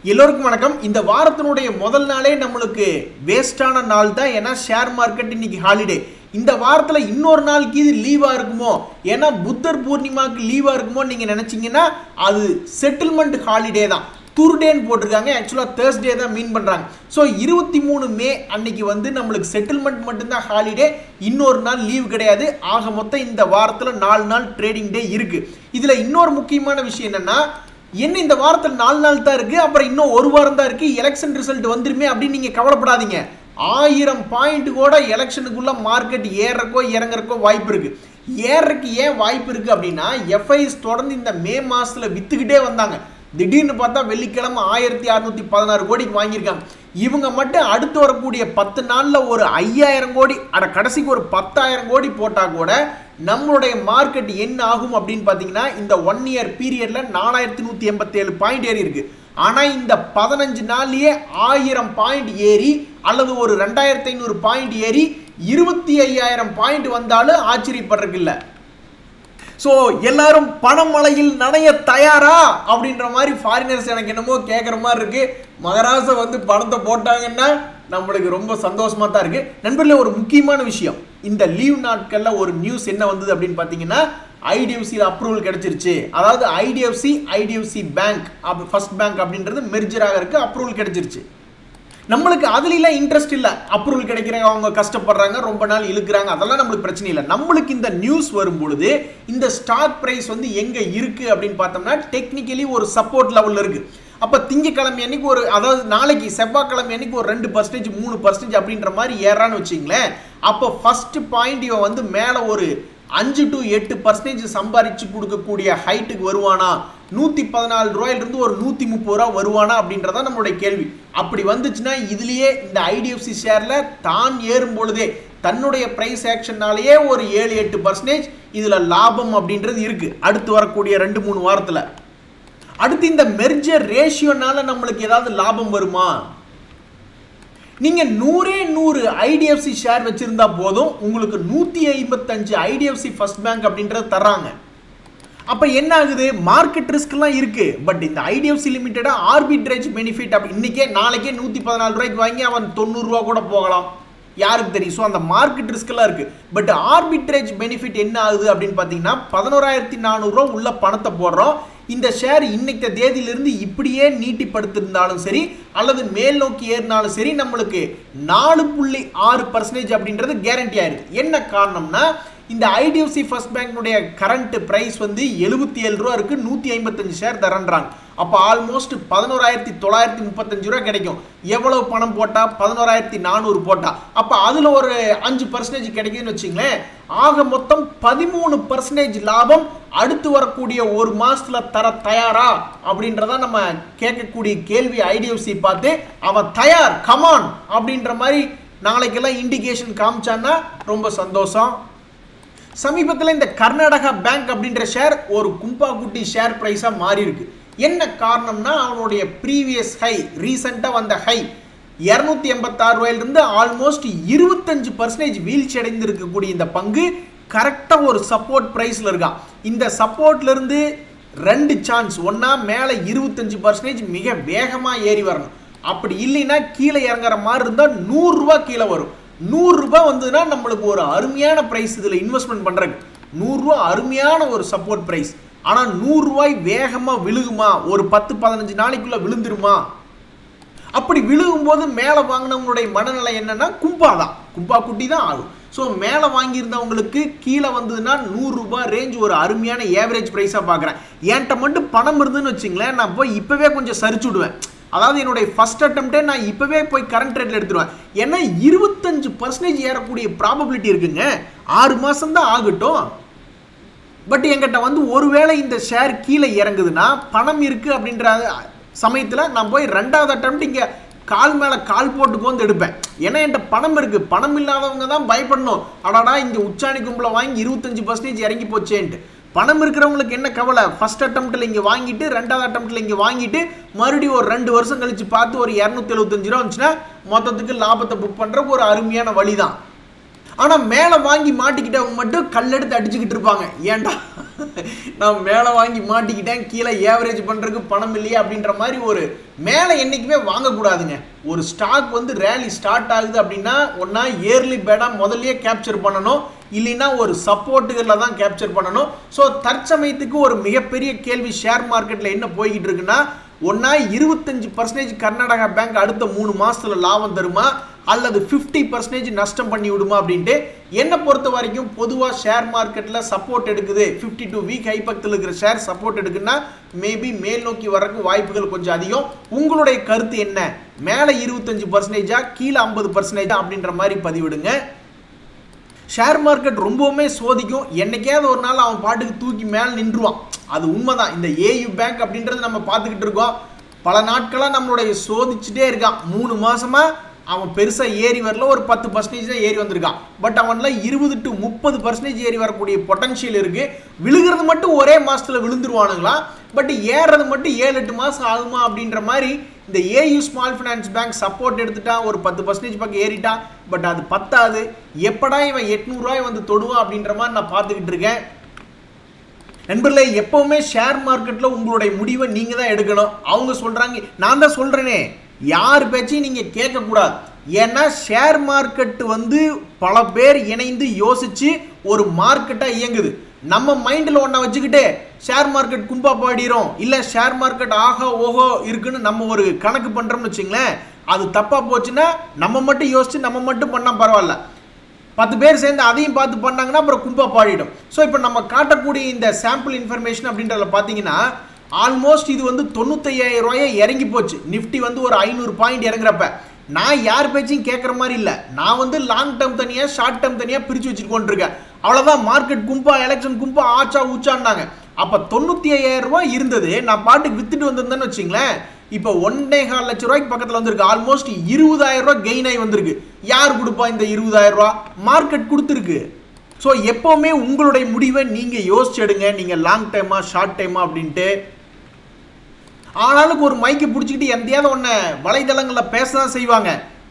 எல்லோருக்கும் வணக்கம். இந்த வாரத்தினுடைய முதல் நாளே நம்மளுக்கு வேஸ்டான நாள் தான். ஏன்னா ஷேர் மார்க்கெட் இன்னைக்கு ஹாலிடே. இந்த வாரத்தில் இன்னொரு நாளைக்கு இது லீவாக இருக்குமோ, ஏன்னா புத்தர் பூர்ணிமாவுக்கு லீவாக இருக்குமோ நீங்கள் நினச்சிங்கன்னா அது செட்டில்மெண்ட் ஹாலிடே தான். துர்டேன்னு போட்டிருக்காங்க, ஆக்சுவலாக தேர்ஸ்டே தான் மீன் பண்ணுறாங்க. ஸோ 23 மே அன்னைக்கு வந்து நம்மளுக்கு செட்டில்மெண்ட் மட்டும்தான் ஹாலிடே, இன்னொரு நாள் லீவ் கிடையாது. ஆக மொத்தம் இந்த வாரத்தில் 4 நாள் ட்ரேடிங் டே இருக்குது. இதில் இன்னொரு முக்கியமான விஷயம் என்னென்னா, என்ன இந்த வாரத்தில் 4 நாள் தான் இருக்குது, அப்புறம் இன்னும் ஒரு வாரம் தான் இருக்குது, எலெக்ஷன் ரிசல்ட் வந்துருமே அப்படின்னு நீங்கள் கவலைப்படாதீங்க. 1000 பாயிண்ட் கூட எலெக்ஷனுக்குள்ள மார்க்கெட் ஏறக்கோ இறங்குறக்கோ வாய்ப்பு இருக்குது. ஏறக்கு ஏன் வாய்ப்பு இருக்குது அப்படின்னா, எஃப்ஐஸ் தொடர்ந்து இந்த மே மாதத்தில் விற்றுக்கிட்டே வந்தாங்க. திடீர்னு பார்த்தா வெள்ளிக்கிழமை 1616 கோடிக்கு வாங்கியிருக்காங்க. இவங்க மட்டும் அடுத்து வரக்கூடிய 10 நாளில் ஒரு 5000 கோடி, கடைசிக்கு ஒரு 10,000 கோடி போட்டால் கூட நம்மளுடைய மார்க்கெட் என்ன ஆகும் அப்படின்னு பார்த்தீங்கன்னா, இந்த 1 இயர் பீரியடில் 4187 பாயிண்ட் ஏறி இருக்கு. ஆனால் இந்த 15 நாள்லயே 1000 பாயிண்ட் ஏறி அல்லது ஒரு 2500 பாயிண்ட் ஏறி 25,000 பாயிண்ட் வந்தாலும் ஆச்சரியப்படுறதுக்கு இல்லை. ஸோ எல்லாரும் பணமழையில் நனைய தயாரா அப்படின்ற மாதிரி ஃபாரினர்ஸ் எனக்கு என்னமோ கேட்குற மாதிரி இருக்கு. மகராசை வந்து பணத்தை போட்டாங்கன்னா நம்மளுக்கு ரொம்ப சந்தோஷமா தான் இருக்கு. நண்பர்களே, ஒரு முக்கியமான விஷயம், இந்த லீவ் நாட்களில் ஒரு நியூஸ் என்ன வந்தது அப்படின்னு பார்த்தீங்கன்னா, ஐடிஎஃப்சியில் அப்ரூவல் கிடைச்சிருச்சு. அதாவது ஐடிஎஃப்சி பேங்க் ஃபர்ஸ்ட் பேங்க் அப்படின்றது மெர்ஜராக இருக்கு, அப்ரூவல் கிடைச்சிருச்சு. நம்மளுக்கு அதுலாம் இன்ட்ரெஸ்ட் இல்லை. அப்ரூவல் கிடைக்கிறாங்க, அவங்க கஷ்டப்படுறாங்க, ரொம்ப நாள் இழுக்கிறாங்க, அதெல்லாம் நம்மளுக்கு பிரச்சனை இல்லை. நம்மளுக்கு இந்த நியூஸ் வரும் பொழுது இந்த ஸ்டாக் பிரைஸ் வந்து எங்க இருக்கு அப்படின்னு பார்த்தோம்னா, டெக்னிக்கலி ஒரு சப்போர்ட் லெவலில் இருக்கு. அப்போ திங்கக்கிழமை அன்னைக்கு ஒரு, அதாவது நாளைக்கு செவ்வாய்க்கிழமை அன்னைக்கு ஒரு 2% 3% அப்படின்ற மாதிரி ஏறான்னு வச்சிங்களேன். அப்போ ஃபர்ஸ்ட் பாயிண்ட் இவன் வந்து மேலே ஒரு 5 to 8% சம்பாதிச்சு கொடுக்கக்கூடிய ஹைட்டுக்கு வருவானா, 114 ரூபாயிலிருந்து ஒரு 130 ரூபா வருவானா அப்படின்றதான் நம்மளுடைய கேள்வி. அப்படி வந்துச்சுன்னா இதுலயே இந்த ஐடிஎஃப்சி ஷேர்ல தான் ஏறும் பொழுதே தன்னுடைய பிரைஸ் ஆக்ஷனாலேயே ஒரு 7-8% இதுல லாபம் அப்படின்றது இருக்கு அடுத்து வரக்கூடிய 2-3 வாரத்துல. அடுத்து இந்த மெர்ஜர் ரேஷியோனால நம்மளுக்கு ஏதாவது லாபம் வருமா? நீங்க 100 ஐடிஎஃப்சி ஷேர் வச்சிருந்தா போதும், உங்களுக்கு 155 ஐடிஎஃப்சி ஃபர்ஸ்ட் பேங்க் அப்படின்றது தர்றாங்க. அப்ப என்ன ஆகுது, மார்க்கெட் ரிஸ்க்லாம் இருக்கு. பட் இந்த ஐடிஎஃப்சி லிமிட்டடா ஆர்பிட்ரேஜ் பெனிஃபிட் அப்படி இன்னைக்கே நாளைக்கே 114 ரூபாய்க்கு வாங்கி அவன் 90 ரூபா கூட போகலாம், யாருக்கு தெரியும். ஸோ அந்த மார்க்கெட் ரிஸ்க்லாம் இருக்கு. பட் ஆர்பிட்ரேஜ் பெனிஃபிட் என்ன ஆகுது அப்படின்னு பார்த்தீங்கன்னா, 11,400 ரூபா உள்ள பணத்தை போடுறோம். இந்த ஷேர் இன்னைக்கு தேதியிலிருந்து இப்படியே நீட்டிப்படுத்திருந்தாலும் சரி அல்லது மேல் நோக்கி ஏறினாலும் சரி, நம்மளுக்கு 4.6% அப்படின்றது கேரண்டி ஆயிருக்கு. என்ன காரணம்னா, இந்த ஐடிஎஃப்சி ஃபர்ஸ்ட் பேங்க்னுடைய கரண்ட் பிரைஸ் வந்து 77 ரூபா இருக்கு, 155 ஷேர் தரன்றாங்க. அப்போ ஆல்மோஸ்ட் 11,935 ரூபா கிடைக்கும். எவ்வளவு பணம் போட்டா, 11,400 போட்டா, அப்போ அதுல ஒரு 5% கிடைக்குதுன்னு வச்சுங்களேன். ஆக மொத்தம் 13% லாபம் அடுத்து வரக்கூடிய ஒரு மாசத்துல தர தயாரா அப்படின்றத நம்ம கேட்கக்கூடிய கேள்வி. ஐடிஎஃப்சி பார்த்து அவன் தயார், கமான் அப்படின்ற மாதிரி நாளைக்கெல்லாம் இண்டிகேஷன் காமிச்சான்னா ரொம்ப சந்தோஷம். சமீபத்தில் இந்த கர்நாடகா பேங்க் அப்படின்ற ஷேர் ஒரு கும்பா குட்டி ஷேர் பிரைஸா மாறி இருக்கு. என்ன காரணம்னா, அவனுடைய ப்ரீவியஸ் ஹை, ரீசெண்டா வந்த ஹை 286 ரூபாயிலிருந்து ஆல்மோஸ்ட் 25% வீழ்ச்சி அடைந்து இருக்கக்கூடிய இந்த பங்கு கரெக்டா ஒரு சப்போர்ட் பிரைஸ்ல இருக்கான். இந்த சப்போர்ட்ல இருந்து 2 சான்ஸ், ஒன்னா மேல 25% மிக வேகமா ஏறி வரணும், அப்படி இல்லைன்னா கீழே இறங்குற மாதிரி இருந்தா 100 ரூபாய் கீழே வரும். 100 ரூபாய் வந்ததுன்னா நம்மளுக்கு ஒரு அருமையான பிரைஸ். இதுல இன்வெஸ்ட்மெண்ட் பண்றதுக்கு 100 ரூபாய் அருமையான ஒரு சப்போர்ட் பிரைஸ். ஆனா 100 ரூபாய் வேகமா விழுகுமா, ஒரு 10-15 நாளைக்குள்ள விழுந்துருமா? அப்படி விழுகும் போது மேல வாங்கினவங்களுடைய மனநிலை என்னன்னா, கும்பா குட்டி தான் ஆகும். ஸோ மேலே வாங்கியிருந்தவங்களுக்கு கீழே வந்ததுன்னா 100 ரூபாய் ரேஞ்ச் ஒரு அருமையான ஏவரேஜ் பிரைஸா பார்க்குறேன். என்கிட்ட மட்டும் பணம் இருந்துன்னு வச்சுங்களேன், நான் போய் இப்பவே கொஞ்சம் சரிச்சு விடுவேன். அதாவது என்னுடைய ஃபர்ஸ்ட் அட்டெம்ப்டே நான் இப்பவே போய் கரண்ட் ரேட்ல எடுத்துருவேன். ஏன்னா 25% ஏறக்கூடிய ப்ராபபிலிட்டி இருக்குங்க. 6 மாசம் தான் ஆகட்டும். பட் என்கிட்ட வந்து ஒருவேளை இந்த ஷேர் கீழே இறங்குதுன்னா, பணம் இருக்கு அப்படின்ற சமயத்தில் நான் போய் 2வது அட்டெம்ப்ட் இங்கே கால் மேலே கால் போட்டுக்கு வந்து எடுப்பேன். ஏன்னா என்கிட்ட பணம் இருக்கு. பணம் இல்லாதவங்க தான் பயப்படணும், அடாடா இங்கே உச்சாணி கும்பல வாங்கி 25% இறங்கி போச்சேன்ட்டு. பணம் இருக்கிறவங்களுக்கு என்ன கவலை, ஃபர்ஸ்ட் அட்டெம்ப்ட்ல இங்கே வாங்கிட்டு 2வது அட்டெம்ப்ட்ல இங்கே வாங்கிட்டு மறுபடியும் ஒரு 2 வருஷம் கழிச்சு பார்த்து ஒரு 275 ரூபா வந்துச்சுன்னா மொத்தத்துக்கு லாபத்தை புக் பண்ற ஒரு அருமையான வழி தான். ஆனா மேலே வாங்கி மாட்டிக்கிட்டவங்க மட்டும் கல்லெடுத்து அடிச்சுக்கிட்டு இருப்பாங்க. ஏன்டா நான் மேலே வாங்கி மாட்டிக்கிட்டேன், கீழே ஏவரேஜ் பண்ணுறதுக்கு பணம் இல்லையா அப்படின்ற மாதிரி ஒரு மேலே என்றைக்குமே வாங்கக்கூடாதுங்க. ஒரு ஸ்டாக் வந்து ரேலி ஸ்டார்ட் ஆகுது அப்படின்னா ஒன்றா இயர்லி பேடாக முதல்லயே கேப்சர் பண்ணணும், இல்லைன்னா ஒரு சப்போர்ட்டுகளில் தான் கேப்சர் பண்ணணும். ஸோ தற்சமயத்துக்கு ஒரு மிகப்பெரிய கேள்வி ஷேர் மார்க்கெட்டில் என்ன போய்கிட்டு இருக்குன்னா, ஒன்றா 25% கர்நாடகா பேங்க் அடுத்த 3 மாதத்துல லாபம் தருமா அல்லது 50% நஷ்டம் பண்ணி விடுமா அப்படின்ட்டு. என்னை பொறுத்த வரைக்கும் பொதுவாக ஷேர் மார்க்கெட்டில் சப்போர்ட் எடுக்குது, 52 வீக் ஹை பக்கத்தில் இருக்கிற ஷேர் சப்போர்ட் எடுக்குன்னா மேபி மேல் நோக்கி வரக்கு வாய்ப்புகள் கொஞ்சம் அதிகம். உங்களுடைய கருத்து என்ன? மேலே 25%, கீழே 50% அப்படின்ற மாதிரி பதிவிடுங்க. ஷேர் மார்க்கெட் ரொம்பவுமே சோதிக்கும். என்னைக்காவது ஒரு நாள் அவன் பாட்டுக்கு தூக்கி மேலே நின்றுவான், அது உண்மைதான். இந்த ஏயு பேங்க் அப்படின்றது நம்ம பார்த்துக்கிட்டு இருக்கோம், பல நாட்களாக நம்மளுடைய சோதிச்சுட்டே இருக்கான். 3 மாசமா அவன் பெருசாக ஏறி வரல, ஒரு 10% தான் ஏறி வந்திருக்கான். பட் அவன்ல 20 to 30% ஏறி வரக்கூடிய பொட்டன்ஷியல் இருக்கு. விழுகிறது மட்டும் ஒரே மாசத்துல விழுந்துருவானுங்களா, பட் ஏறது மட்டும் 7-8 மாசம் ஆகுமா அப்படின்ற மாதிரி. இந்த AU small finance bank support எடுத்துட்டா ஒரு 10% பக்கம் ஏறிட்டான், பட் அது பத்தாது. எப்படா இவன் 800 ரூபாய் வந்து தொடுவான் அப்படின்ற மாதிரி நான் பார்த்துக்கிட்டு இருக்கேன். நண்பர்களே, எப்பவுமே ஷேர் மார்க்கெட்ல உங்களுடைய முடிவை நீங்க தான் எடுக்கணும். அவங்க சொல்றாங்க, நான் தான் சொல்றேனே, யார் பேச்சையும் நீங்க கேட்க கூடாது. ஏன்னா ஷேர் மார்க்கெட் வந்து பல பேர் இணைந்து யோசிச்சு ஒரு மார்க்கெட்டா இயங்குது. நம்ம மைண்டில் ஒன்றை வச்சுக்கிட்டு ஷேர் மார்க்கெட் கும்பா பாடிரும், இல்லை ஷேர் மார்க்கெட் ஆஹா ஓஹோ இருக்குன்னு நம்ம ஒரு கணக்கு பண்ணுறோம்னு வச்சுங்களேன், அது தப்பாக போச்சுன்னா நம்ம மட்டும் யோசிச்சு நம்ம மட்டும் பண்ணால் பரவாயில்ல, 10 பேர் சேர்ந்து அதையும் பார்த்து பண்ணாங்கன்னா அப்புறம் கும்பா பாடிடும். ஸோ இப்போ நம்ம காட்டக்கூடிய இந்த சாம்பிள் இன்ஃபர்மேஷன் அப்படின்றத பார்த்தீங்கன்னா ஆல்மோஸ்ட் இது வந்து 95,000 ரூபாயை இறங்கி போச்சு. நிஃப்டி வந்து ஒரு 500 பாயிண்ட் இறங்குறப்ப நான் யார் பேச்சையும் கேட்குற மாதிரி இல்லை. நான் வந்து லாங் டேர்ம் தனியாக ஷார்ட் டேர்ம் தனியாக பிரித்து வச்சுட்டு இருக்கேன். அவ்வளோதான். மார்க்கெட் கும்பா எலெக்ஷன் கும்பா ஆச்சா ஊச்சான்னாங்க. அப்போ 95,000 ரூபாய் இருந்தது, நான் பாட்டுக்கு வித்துட்டு வந்திருந்தேன்னு வச்சுங்களேன், இப்போ 1.25 லட்சம் ரூபாய்க்கு பக்கத்தில் வந்திருக்கு. ஆல்மோஸ்ட் 20,000 ரூபாய் கெயின் ஆகி வந்திருக்கு. யார் கொடுப்பா இந்த 20,000 ரூபாய்? மார்க்கெட் கொடுத்துருக்கு. ஸோ எப்போவுமே உங்களுடைய முடிவை நீங்கள் யோசிச்சு எடுங்க, நீங்கள் லாங் டைமா ஷார்ட் டைமா அப்படின்ட்டு. ஆனாலும் ஒரு மைக்கை பிடிச்சிக்கிட்டு எந்தையாவது ஒன்று வலைதளங்களில் பேச தான் செய்வாங்க.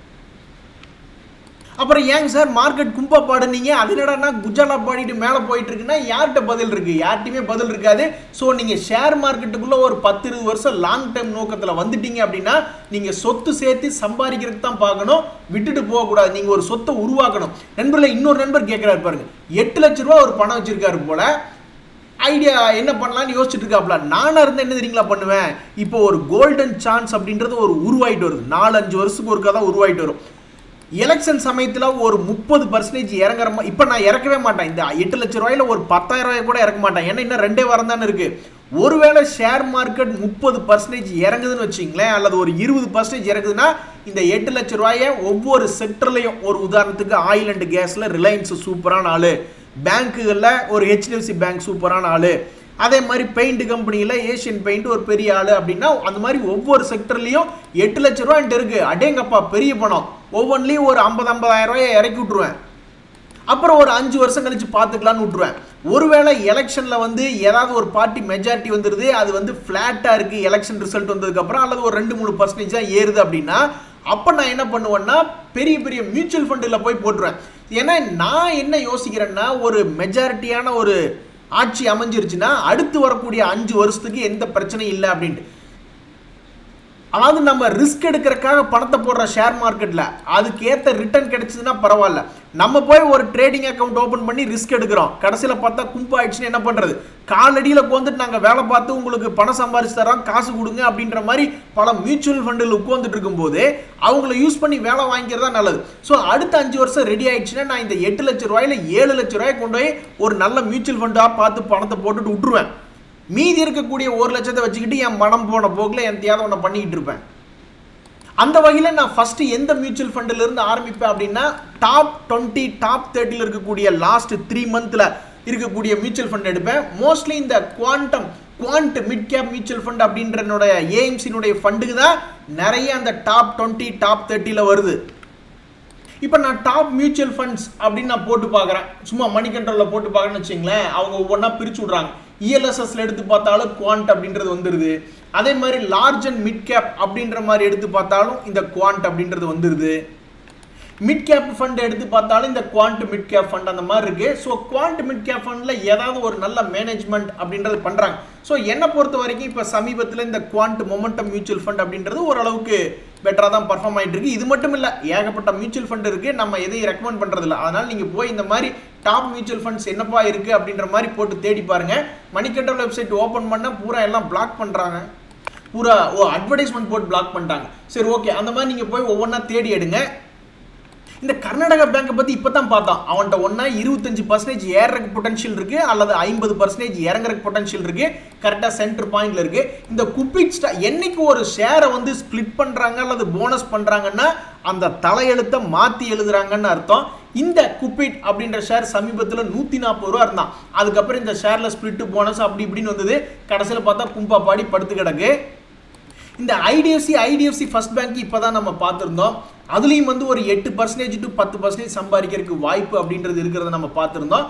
அப்புறம் ஏங்க சார் மார்க்கெட் கும்பா பாடுனீங்க, அது என்னடா குஜாலா பாடிட்டு மேலே போயிட்டு இருக்குன்னா யார்கிட்ட பதில் இருக்கு? யார்ட்டையுமே பதில் இருக்காது. ஸோ நீங்கள் ஷேர் மார்க்கெட்டுக்குள்ளே ஒரு 10-20 வருஷம் லாங் டைம் நோக்கத்தில் வந்துட்டீங்க அப்படின்னா நீங்கள் சொத்து சேர்த்து சம்பாதிக்கிறதுக்கு தான் பார்க்கணும், விட்டுட்டு போகக்கூடாது. நீங்கள் ஒரு சொத்தை உருவாக்கணும். நண்பர்களே, இன்னொரு நண்பர் கேட்குறாரு பாருங்க, 8 லட்ச ரூபா ஒரு பணம் வச்சிருக்காரு போல, ஐடியா என்ன பண்ணலான்னு யோசிச்சுட்டு இருக்காப்ல. நானாக இருந்தால் என்ன தெரியுங்களா பண்ணுவேன்? இப்போ ஒரு கோல்டன் சான்ஸ் அப்படின்றது ஒரு உருவாயிட்டு வருது, 4-5 வருஷத்துக்கு ஒருக்கா தான் உருவாயிட்டு வரும். எலெக்ஷன் சமயத்தில் ஒரு 30% இறங்குற மாதிரி. இப்போ நான் இறக்கவே மாட்டேன், இந்த 8 லட்ச ரூபாயில் ஒரு 10,000 ரூபாய் கூட இறக்க மாட்டேன். ஏன்னா இன்னும் 2 வாரம் தானே இருக்கு. ஒருவேளை ஷேர் மார்க்கெட் 30% இறங்குதுன்னு வச்சிங்களேன், அல்லது ஒரு 20% இறங்குதுன்னா இந்த 8 லட்ச ரூபாயை ஒவ்வொரு செக்டர்லையும், ஒரு உதாரணத்துக்கு ஆயில் அண்ட் கேஸில் ரிலையன்ஸ் சூப்பரான ஆளு, பேங்க்குகளில் ஒரு HDFC பேங்க் சூப்பரான ஆளு, அதே மாதிரி பெயிண்ட் கம்பெனியில் ஏஷியன் பெயிண்ட் ஒரு பெரிய ஆளு அப்படின்னா அந்த மாதிரி ஒவ்வொரு செக்டர்லையும் 8 லட்ச ரூபாய்ட்டு இருக்கு. அடேங்கப்பா பெரிய பணம். ஒவ்வொன்றிலையும் ஒரு 50,000 ரூபாயை இறக்கி விட்டுருவேன். அப்புறம் ஒரு 5 வருஷம் கழிச்சு பார்த்துக்கலான்னு விட்டுருவேன். ஒருவேளை எலெக்ஷனில் வந்து ஏதாவது ஒரு பார்ட்டி மெஜாரிட்டி வந்துடுது, அது வந்து ஃப்ளாட்டாக இருக்குது எலெக்ஷன் ரிசல்ட் வந்ததுக்கப்புறம், அல்லது ஒரு 2-3% தான் ஏறுது அப்படின்னா அப்போ நான் என்ன பண்ணுவேன்னா பெரிய பெரிய மியூச்சுவல் ஃபண்டில் போய் போட்டுருவேன். ஏன்னா நான் என்ன யோசிக்கிறேன்னா, ஒரு மெஜாரிட்டியான ஒரு ஆட்சி அமைஞ்சிருச்சுன்னா அடுத்து வரக்கூடிய 5 வருஷத்துக்கு எந்த பிரச்சனையும் இல்லை அப்படின்ட்டு. அதாவது நம்ம ரிஸ்க் எடுக்கிறதுக்காக பணத்தை போடுற ஷேர் மார்க்கெட்டில் அதுக்கு ஏற்ற ரிட்டர்ன் கிடைச்சதுன்னா பரவாயில்ல. நம்ம போய் ஒரு ட்ரேடிங் அக்கௌண்ட் ஓப்பன் பண்ணி ரிஸ்க் எடுக்கிறோம், கடைசியில் பார்த்தா கும்பா ஆயிடுச்சுன்னு என்ன பண்ணுறது? காலடியில் உட்காந்துட்டு நாங்கள் வேலை பார்த்து உங்களுக்கு பணம் சம்பாரிச்சு தரோம், காசு கொடுங்க அப்படின்ற மாதிரி பல மியூச்சுவல் ஃபண்டில் உட்காந்துட்டு இருக்கும்போது அவங்கள யூஸ் பண்ணி வேலை வாங்கிக்கிறதா நல்லது. ஸோ அடுத்த 5 வருஷம் ரெடி ஆயிடுச்சுன்னா நான் இந்த 8 லட்ச ரூபாயில் 7 லட்ச ரூபாய் கொண்டு போய் ஒரு நல்ல மியூச்சுவல் ஃபண்டாக பார்த்து பணத்தை போட்டுட்டு விட்டுருவேன். மீதி இருக்கக்கூடிய 1 லட்சத்தை வச்சுக்கிட்டு என் மனம் போன போக்கில் எந்தையாவது ஒன்று பண்ணிக்கிட்டு இருப்பேன். அந்த வகையில் நான் ஃபஸ்ட்டு எந்த மியூச்சுவல் ஃபண்டில் இருந்து ஆரம்பிப்பேன் அப்படின்னா டாப் 20 டாப் 30 இருக்கக்கூடிய லாஸ்ட் 3 மந்த்தில் இருக்கக்கூடிய மியூச்சுவல் ஃபண்ட் எடுப்பேன். மோஸ்ட்லி இந்த quant mid cap mutual fund அப்படின்ற என்னுடைய ஏஎம்சினுடைய ஃபண்டுக்கு தான் நிறைய அந்த டாப் 20 டாப் 30 வருது. இப்போ நான் டாப் மியூச்சுவல் ஃபண்ட்ஸ் அப்படின்னு நான் போட்டு பார்க்குறேன், சும்மா மணி கண்ட்ரோலில் போட்டு பார்க்குறேன்னு வச்சுங்களேன், அவங்க ஒவ்வொன்றா பிரித்து விட்றாங்க. இஎல்எஸ்எஸ்ல எடுத்து பார்த்தாலும் குவாண்ட் அப்படின்றது வந்துடுது. அதே மாதிரி லார்ஜ் அண்ட் மிட் கேப் அப்படின்ற மாதிரி எடுத்து பார்த்தாலும் இந்த குவாண்ட் அப்படின்றது வந்துடுது. மிட் கேப் ஃபண்ட் எடுத்து பார்த்தாலும் இந்த குவாண்ட் மிட் கேப் ஃபண்ட் அந்த மாதிரி இருக்கு. ஸோ குவாண்ட் மிட் கேப் ஃபண்ட்ல ஏதாவது ஒரு நல்ல மேனேஜ்மெண்ட் அப்படின்றது பண்றாங்க. ஸோ என்னை பொறுத்த வரைக்கும் இப்போ சமீபத்தில் இந்த குவாண்ட் மொமெண்டம் மியூச்சுவல் ஃபண்ட் அப்படின்றது ஓரளவுக்கு பெட்டராக தான் பர்ஃபார்ம் ஆகிட்டு இருக்கு. இது மட்டும் இல்லை, ஏகப்பட்ட மியூச்சுவல் ஃபண்ட் இருக்கு, நம்ம எதையும் ரெக்கமெண்ட் பண்றது இல்லை. அதனால நீங்க போய் இந்த மாதிரி டாப் மியூச்சுவல் ஃபண்ட்ஸ் என்னப்பா இருக்கு அப்படின்ற மாதிரி போட்டு தேடி பாருங்க. மணிகண்டன் வெப்சைட் ஓப்பன் பண்ண பூரா எல்லாம் பிளாக் பண்றாங்க, பூரா அட்வர்டைஸ்மெண்ட் போட்டு பிளாக் பண்ணிட்டாங்க. சரி, ஓகே, அந்த மாதிரி நீங்க போய் ஒவ்வொன்றா தேடி எடுங்க. இந்த கர்நாடகா பேங்கை பத்தி இப்பதான் பார்த்தோம். அவன்கிட்ட ஒன்னா 25% ஏறக்கு பொட்டன்ஷியல் இருக்கு, அல்லது 50% இறங்குறக்கு பொட்டன்ஷியல் இருக்கு. கரெக்டா சென்டர் பாயிண்ட்ல இருக்கு. இந்த குப்பிட் என்னைக்கு ஒரு ஷேரை வந்து ஸ்பிளிட் பண்றாங்க அல்லது போனஸ் பண்றாங்கன்னா அந்த தலையெழுத்தை மாத்தி எழுதுறாங்கன்னு அர்த்தம். இந்த குப்பிட் அப்படின்ற ஷேர் சமீபத்தில் 140 ரூபா இருந்தான். அதுக்கப்புறம் இந்த ஷேர்ல ஸ்பிளிட் போனஸ் அப்படி இப்படின்னு வந்தது. கடைசியில் பார்த்தா கும்பா பாடி படுத்து கிடக்கு. இந்த ஐடிஎஃப்சி ஃபர்ஸ்ட் பேங்க் இப்பதான் நம்ம பார்த்திருந்தோம். அதுலயும் வந்து ஒரு 8% to 10% சம்பாதிக்கிறதுக்கு வாய்ப்பு அப்படின்றது இருக்கிறத நம்ம பார்த்திருந்தோம்.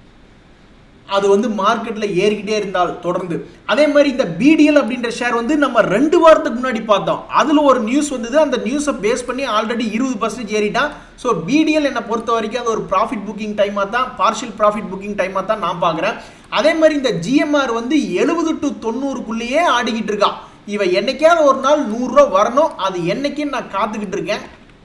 அது வந்து மார்க்கெட்ல ஏறிக்கிட்டே இருந்தால் தொடர்ந்து. அதே மாதிரி இந்த பிடிஎல் அப்படின்ற ஷேர் வந்து நம்ம 2 வாரத்துக்கு முன்னாடி பார்த்தோம். அதுல ஒரு நியூஸ் வந்தது. அந்த நியூஸை பேஸ் பண்ணி ஆல்ரெடி 20% ஏறிட்டான். ஸோ பிடிஎல் என்னை பொறுத்த வரைக்கும் அது ஒரு ப்ராஃபிட் புக்கிங் டைமா தான், பார்ஷியல் ப்ராஃபிட் புக்கிங் டைமா தான் நான் பார்க்குறேன். அதே மாதிரி இந்த ஜிஎம்ஆர் வந்து 70 to 90க்குள்ளேயே ஆடிக்கிட்டு இருக்கான். இவன் என்னைக்காவது ஒரு நாள் 100 ரூபா வரணும், அது என்னைக்குன்னு நான் காத்துக்கிட்டு இருக்கேன்.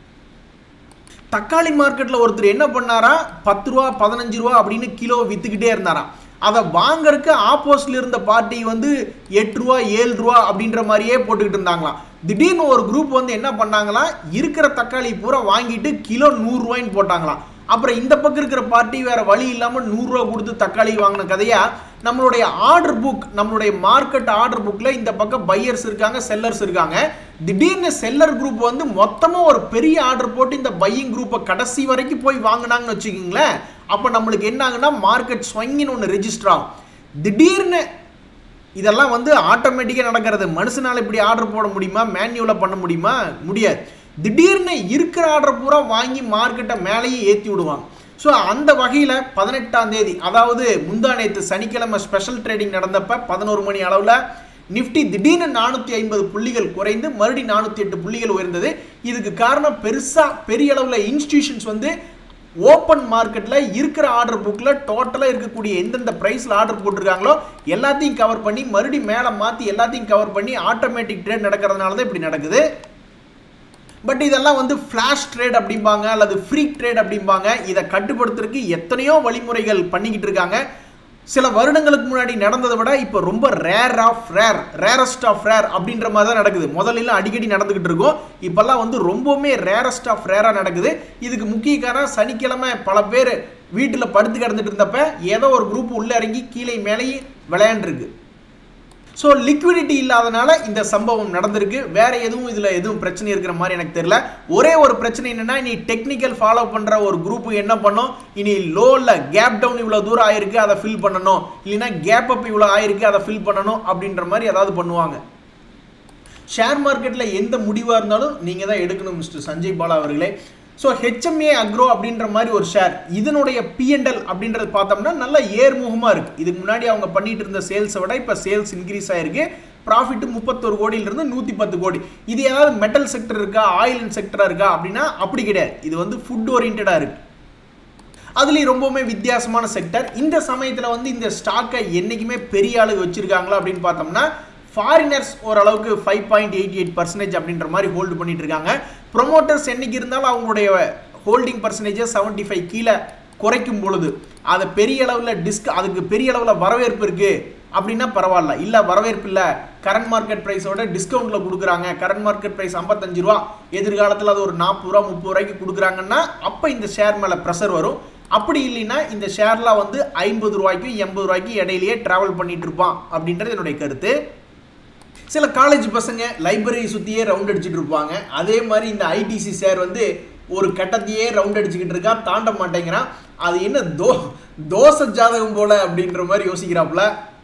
தக்காளி மார்க்கெட்ல ஒருத்தர் என்ன பண்ணாரா, 10 ரூபா 15 ரூபா அப்படின்னு கிலோ வித்துக்கிட்டே இருந்தாராம். அதை வாங்கறதுக்கு ஆப்போசிட்ல இருந்த பார்ட்டி வந்து 8 ரூபா 7 ரூபா அப்படின்ற மாதிரியே போட்டுக்கிட்டு இருந்தாங்களாம். திடீர்னு ஒரு குரூப் வந்து என்ன பண்ணாங்களாம், இருக்கிற தக்காளி பூரா வாங்கிட்டு கிலோ 100 ரூபாய்ன்னு போட்டாங்களாம். அப்புறம் இந்த பக்கம் இருக்கிற பார்ட்டி வேற வழி இல்லாமல் 100 ரூபா கொடுத்து தக்காளி வாங்கின கதையா நம்மளுடைய ஆர்டர் புக், நம்மளுடைய மார்க்கெட் ஆர்டர் புக்ல இந்த பக்கம் பையர்ஸ் இருக்காங்க, செல்லர்ஸ் இருக்காங்க. திடீர்னு செல்லர் குரூப் வந்து மொத்தமா ஒரு பெரிய ஆர்டர் போட்டு இந்த பையிங் குரூப்பை கடைசி வரைக்கும் போய் வாங்கினாங்கன்னு வச்சுக்கோங்களேன். அப்போ நம்மளுக்கு என்ன ஆகுனா மார்க்கெட் ஸ்விங்னு ஒன்று ரெஜிஸ்டர் ஆகும். திடீர்னு இதெல்லாம் வந்து ஆட்டோமேட்டிக்காக நடக்கிறது. மனுஷனால இப்படி ஆர்டர் போட முடியுமா, மேன்யூலாக பண்ண முடியுமா? முடியாது. திடீர்னு இருக்கிற ஆர்டர் பூரா வாங்கி மார்க்கெட்டை மேலேயே ஏற்றி விடுவாங்க. ஸோ அந்த வகையில் 18ஆம் தேதி, அதாவது முந்தா நேற்று சனிக்கிழமை ஸ்பெஷல் ட்ரேடிங் நடந்தப்ப 11 மணி அளவில் நிஃப்டி திடீர்னு 450 புள்ளிகள் குறைந்து மறுபடியும் 408 புள்ளிகள் உயர்ந்தது. இதுக்கு காரணம் பெரிய அளவில் இன்ஸ்டிடியூஷன்ஸ் வந்து ஓப்பன் மார்க்கெட்டில் இருக்கிற ஆர்டர் புக்கில் டோட்டலாக இருக்கக்கூடிய எந்தெந்த ப்ரைஸில் ஆர்டர் போட்டிருக்காங்களோ எல்லாத்தையும் கவர் பண்ணி மறுபடியும் மேலே மாற்றி எல்லாத்தையும் கவர் பண்ணி ஆட்டோமேட்டிக் ட்ரேட் நடக்கிறதுனால தான் இப்படி நடக்குது. பட் இதெல்லாம் வந்து ஃப்ளாஷ் ட்ரேட் அப்படிம்பாங்க அல்லது ஃப்ரீக் ட்ரேட் அப்படிம்பாங்க. இதை கட்டுப்படுத்துறதுக்கு எத்தனையோ வழிமுறைகள் பண்ணிக்கிட்டு இருக்காங்க. சில வருடங்களுக்கு முன்னாடி நடந்ததை விட இப்போ ரொம்ப ரேரஸ்ட் ஆஃப் ரேர் அப்படின்ற மாதிரி தான் நடக்குது. முதல்ல அடிக்கடி நடந்துகிட்டு இருக்கும், இப்பெல்லாம் வந்து ரொம்பவுமே ரேரஸ்ட் ஆஃப் ரேராக நடக்குது. இதுக்கு முக்கிய காரணம் சனிக்கிழமை பல பேர் வீட்டில் படுத்து கிடந்துட்டு இருந்தப்ப ஏதோ ஒரு குரூப் உள்ள இறங்கி கீழே மேலேயே விளையாண்டுருக்கு. ஸோ லிக்விடிட்டி இல்லாதனால இந்த சம்பவம் நடந்திருக்கு. வேற எதுவும் பிரச்சனை இருக்கிற மாதிரி எனக்கு தெரியல. ஒரே ஒரு பிரச்சனை என்னன்னா, இனி டெக்னிக்கல் ஃபாலோ பண்ற ஒரு குரூப் என்ன பண்ணும், இனி லோல கேப் டவுன் இவ்வளவு தூரம் ஆயிருக்கு அதை ஃபில் பண்ணணும், இல்லைன்னா கேப் அப் இவ்வளவு ஆயிருக்கு அதை ஃபில் பண்ணணும் அப்படின்ற மாதிரி ஏதாவது பண்ணுவாங்க. ஷேர் மார்க்கெட்ல எந்த முடிவா இருந்தாலும் நீங்க தான் எடுக்கணும் மிஸ்டர் சஞ்சய் பாலா அவர்களே. ஸோ ஹெச்எம்ஏ அக்ரோ அப்படின்ற மாதிரி ஒரு ஷேர், இதனுடைய P&L அப்படின்றது பார்த்தோம்னா நல்ல ஏர்முகமாக இருக்குது. இதுக்கு முன்னாடி அவங்க பண்ணிட்டு இருந்த சேல்ஸை விட இப்போ சேல்ஸ் இன்க்ரீஸ் ஆயிருக்கு. ப்ராஃபிட் 31 கோடியிலிருந்து 110 கோடி. இது ஏதாவது மெட்டல் செக்டர் இருக்கா, ஆயில் அண்ட் செக்டரா இருக்கா அப்படின்னா அப்படி கிடையாது. இது வந்து ஃபுட் ஓரியன்டாக இருக்கு. அதுலேயும் ரொம்பவுமே வித்தியாசமான செக்டர். இந்த சமயத்தில் வந்து இந்த ஸ்டாக்கை என்றைக்குமே பெரிய அளவு வச்சிருக்காங்களா அப்படின்னு பார்த்தோம்னா ஃபாரினர்ஸ் ஓரளவுக்கு 5.88% அப்படின்ற மாதிரி ஹோல்டு பண்ணிட்டு இருக்காங்க. ப்ரொமோட்டர்ஸ் என்னைக்கு இருந்தாலும் அவங்களுடைய ஹோல்டிங் பர்சன்டேஜை 75 கீழே குறைக்கும் பொழுது அதை பெரிய அளவில் அதுக்கு பெரிய அளவில் வரவேற்பு இருக்கு அப்படின்னா பரவாயில்ல. இல்லை வரவேற்பு இல்லை, கரண்ட் மார்க்கெட் ப்ரைஸோட டிஸ்கவுண்ட்டில் கொடுக்குறாங்க, கரண்ட் மார்க்கெட் ப்ரைஸ் 55 ரூபா, எதிர்காலத்தில் அது ஒரு 40 ரூபா 30 ரூபாய்க்கு கொடுக்குறாங்கன்னா அப்போ இந்த ஷேர் மேலே ப்ரெஷர் வரும். அப்படி இல்லைன்னா இந்த ஷேர்லாம் வந்து 50 ரூபாய்க்கும் 80 ரூபாய்க்கும் இடையிலேயே ட்ராவல் பண்ணிட்டு இருப்பான் அப்படின்றது என்னுடைய கருத்து. சில காலேஜ் பசங்க லைப்ரரி சுற்றியே ரவுண்ட் அடிச்சுட்டு இருப்பாங்க. அதே மாதிரி இந்த ஐடிசி ஷேர் வந்து ஒரு கட்டத்தையே ரவுண்ட் அடிச்சுக்கிட்டு இருக்கான், தாண்ட மாட்டேங்கிறான். அது என்ன தோசை ஜாதகம் போல அப்படின்ற மாதிரி யோசிக்கிறாப்புல.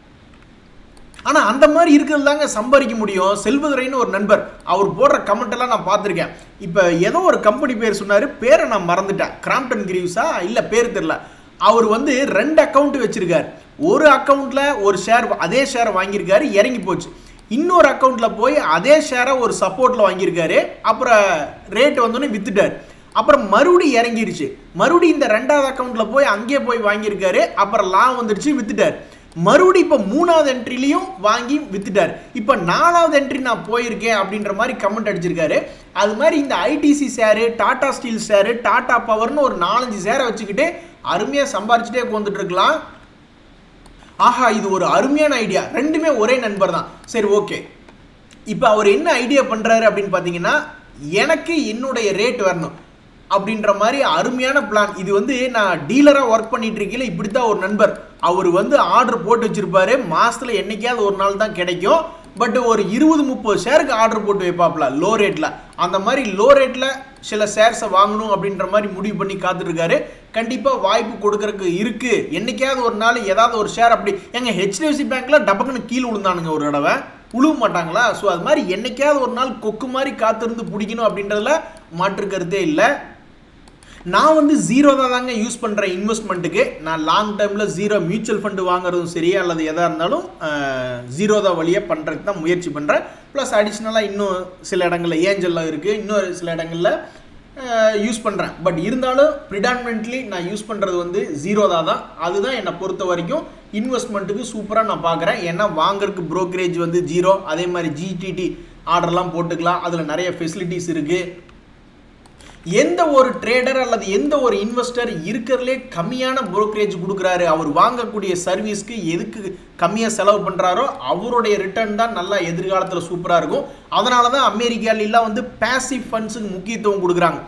ஆனால் அந்த மாதிரி இருக்கிறது தாங்க சம்பாதிக்க முடியும். செல்வதுரைன்னு ஒரு நண்பர், அவர் போடுற கமெண்ட் எல்லாம் நான் பார்த்துருக்கேன். இப்போ ஏதோ ஒரு கம்பெனி பேர் சொன்னார், பேரை நான் மறந்துட்டேன், கிராம்ப்டன் கிரீவ்ஸா இல்லை பேர் தெரியல. அவர் வந்து 2 அக்கௌண்ட் வச்சிருக்காரு. ஒரு அக்கௌண்ட்ல ஒரு ஷேர், அதே ஷேரை வாங்கியிருக்காரு, இறங்கி போச்சு. இன்னொரு அக்கௌண்ட்ல போய் அதே ஷேரை ஒரு சப்போர்ட்ல வாங்கியிருக்காரு, அப்புறம் ரேட் வந்தோடனே வித்துட்டார். அப்புறம் மறுபடியும் இறங்கிருச்சு. மறுபடியும் இந்த 2வது அக்கௌண்ட்ல போய் அங்கேயே போய் வாங்கியிருக்காரு. அப்புறம் வந்துருச்சு, வித்துட்டார். மறுபடியும் இப்போ 3வது என்ட்ரிலையும் வாங்கி வித்துட்டார். இப்போ 4வது என்ட்ரி நான் போயிருக்கேன் அப்படின்ற மாதிரி கமெண்ட் அடிச்சிருக்காரு. அது மாதிரி இந்த ITC share, Tata steel share, Tata பவர்னு ஒரு 4-5 ஷேரை வச்சுக்கிட்டு அருமையாக சம்பாரிச்சுட்டே வந்துட்டு இருக்கலாம். ஆஹா, இது ஒரு அருமையான ஐடியா. ரெண்டுமே ஒரே நண்பர் தான். சரி, ஓகே. இப்போ அவர் என்ன ஐடியா பண்ணுறாரு அப்படின்னு பார்த்தீங்கன்னா, எனக்கு என்னுடைய ரேட் வரணும் அப்படின்ற மாதிரி அருமையான பிளான். இது வந்து நான் டீலராக ஒர்க் பண்ணிட்டு இருக்கீங்கள, இப்படி தான் ஒரு நண்பர். அவர் வந்து ஆர்டர் போட்டு வச்சிருப்பாரு. மாதத்தில் என்னைக்காவது ஒரு நாள் தான் கிடைக்கும். பட் ஒரு 20-30 ஷேருக்கு ஆர்டர் போட்டு வைப்பாப்ல லோ ரேட்டில். அந்த மாதிரி லோ ரேட்டில் சில ஷேர்ஸை வாங்கணும் அப்படின்ற மாதிரி முடிவு பண்ணி காத்துட்ருக்காரு. கண்டிப்பாக வாய்ப்பு கொடுக்கறதுக்கு இருக்குது. என்னைக்காவது ஒரு நாள் ஏதாவது ஒரு ஷேர் அப்படி எங்கள் HDFC பேங்க்கில் டபக்குன்னு கீழே விழுந்தானுங்க ஒரு தடவை, உழுவ மாட்டாங்களா? ஸோ அது மாதிரி என்னைக்காவது ஒரு நாள் கொக்கு மாதிரி காத்திருந்து பிடிக்கணும் அப்படின்றதுல மாற்றுக்கிறதே இல்லை. நான் வந்து ஜீரோதா தாங்க யூஸ் பண்ணுறேன் இன்வெஸ்ட்மெண்ட்டுக்கு. நான் லாங் டைமில் ஜீரோ மியூச்சுவல் ஃபண்டு வாங்குறதும் சரியா அல்லது எதாக இருந்தாலும் ஜீரோதா வழியாக பண்ணுறதுக்கு தான் முயற்சி பண்ணுறேன். ப்ளஸ் அடிஷ்னலாக இன்னும் சில இடங்களில் ஏஞ்சலில் இருக்குது, இன்னும் சில இடங்களில் யூஸ் பண்ணுறேன். பட் இருந்தாலும் ப்ரிடாமினென்ட்லி நான் யூஸ் பண்ணுறது வந்து ஜீரோதா தான். அதுதான் என்னை பொறுத்த வரைக்கும் இன்வெஸ்ட்மெண்ட்டுக்கு சூப்பராக நான் பார்க்குறேன். ஏன்னா வாங்குறதுக்கு ப்ரோக்கரேஜ் வந்து ஜீரோ, அதே மாதிரி GTT ஆர்டர்லாம் போட்டுக்கலாம். அதில் நிறைய ஃபெசிலிட்டிஸ் இருக்குது. எந்த ஒரு ட்ரேடர் அல்லது எந்த ஒரு இன்வெஸ்டர் இருக்கிறதுலே கம்மியான புரோக்கரேஜ் கொடுக்குறாரு, அவர் வாங்கக்கூடிய சர்வீஸ்க்கு எதுக்கு கம்மியாக செலவு பண்ணுறாரோ அவருடைய ரிட்டர்ன் தான் நல்லா எதிர்காலத்தில் சூப்பராக இருக்கும். அதனால தான் அமெரிக்காலாம் வந்து பேசிவ் ஃபண்ட்ஸுக்கு முக்கியத்துவம் கொடுக்குறாங்க.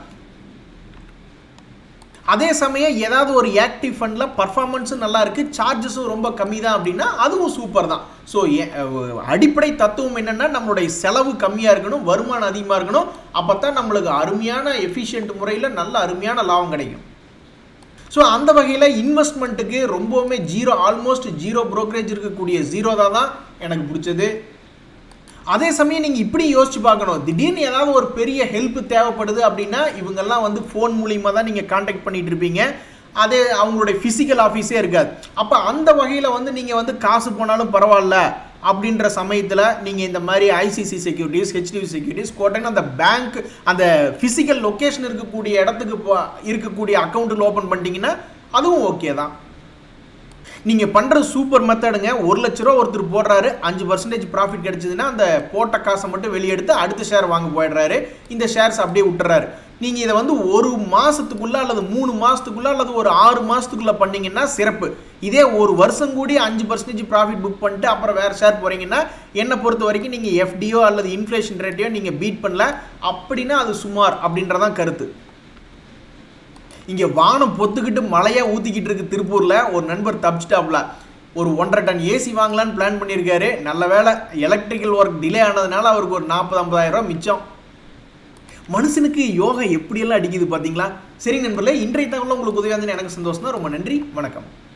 அதே சமயம் ஏதாவது ஒரு ஆக்டிவ் ஃபண்டில் பர்ஃபார்மன்ஸும் நல்லா இருக்குது, சார்ஜஸும் ரொம்ப கம்மி தான் அப்படின்னா அதுவும் சூப்பர் தான். ஸோ அடிப்படை தத்துவம் என்னென்னா, நம்மளுடைய செலவு கம்மியாக இருக்கணும், வருமானம் அதிகமாக இருக்கணும். அப்போ தான் நம்மளுக்கு அருமையான எஃபிஷியன்ட் முறையில் நல்ல அருமையான லாபம் கிடைக்கும். ஸோ அந்த வகையில் இன்வெஸ்ட்மெண்ட்டுக்கு ரொம்பவுமே ஆல்மோஸ்ட் ஜீரோ ப்ரோக்கரேஜ் இருக்கக்கூடிய ஜீரோதா தான் எனக்கு பிடிச்சது. அதே சமயம் நீங்கள் இப்படி யோசிச்சு பார்க்கணும், திடீர்னு ஏதாவது ஒரு பெரிய ஹெல்ப் தேவைப்படுது அப்படின்னா இவங்கெல்லாம் வந்து ஃபோன் மூலியமாக தான் நீங்கள் கான்டாக்ட் பண்ணிட்டு இருப்பீங்க. அதே அவங்களுடைய ஃபிசிக்கல் ஆஃபீஸே இருக்காது. அப்போ அந்த வகையில் வந்து நீங்கள் வந்து காசு போனாலும் பரவாயில்ல அப்படின்ற சமயத்தில் நீங்கள் இந்த மாதிரி ICICI செக்யூரிட்டிஸ், HDFC செக்யூரிட்டிஸ், கோட்டைன்னு அந்த பேங்க் அந்த ஃபிசிக்கல் லொக்கேஷன் இருக்கக்கூடிய இடத்துக்கு இருக்கக்கூடிய அக்கௌண்ட்டில் ஓப்பன் பண்ணிட்டீங்கன்னா அதுவும் ஓகே தான். நீங்கள் பண்ணுறது சூப்பர் மெத்தடுங்க. 1 லட்ச ரூபா ஒருத்தர் போடுறாரு, 5% ப்ராஃபிட் கிடைச்சதுன்னா அந்த போட்ட காசை மட்டும் வெளியெடுத்து அடுத்த ஷேர் வாங்க போயிடுறாரு. இந்த ஷேர்ஸ் அப்படியே விட்டுறாரு. நீங்கள் இதை வந்து 1 மாதத்துக்குள்ளே அல்லது 3 மாதத்துக்குள்ளே அல்லது ஒரு 6 மாதத்துக்குள்ளே பண்ணிங்கன்னா சிறப்பு. இதே 1 வருஷம் கூடி 5% ப்ராஃபிட் புக் பண்ணிட்டு அப்புறம் வேறு ஷேர் போகிறீங்கன்னா என்னை பொறுத்த வரைக்கும் நீங்கள் FDO அல்லது இன்ஃப்ளேஷன் ரேட்டையோ நீங்கள் பீட் பண்ணல அப்படின்னா அது சுமார் அப்படின்றதான் கருத்து. இங்கே வானம் பொத்துக்கிட்டு மழையாக ஊற்றிக்கிட்டு இருக்கு திருப்பூரில். ஒரு நண்பர் தப்பிச்சிட்டாப்ல, ஒரு 1.5 டன் AC வாங்கலான்னு பிளான் பண்ணியிருக்காரு. நல்ல வேலை எலக்ட்ரிக்கல் ஒர்க் டிலே ஆனதுனால அவருக்கு ஒரு 40-50 ரூபா மிச்சம். மனுஷனுக்கு யோகா எப்படியெல்லாம் அடிக்குது பார்த்தீங்களா? சரி நண்பர்களே, இன்றைய தகவல் உங்களுக்கு உதவியாக இருந்ததுன்னு எனக்கு சந்தோஷம் தான். ரொம்ப நன்றி, வணக்கம்.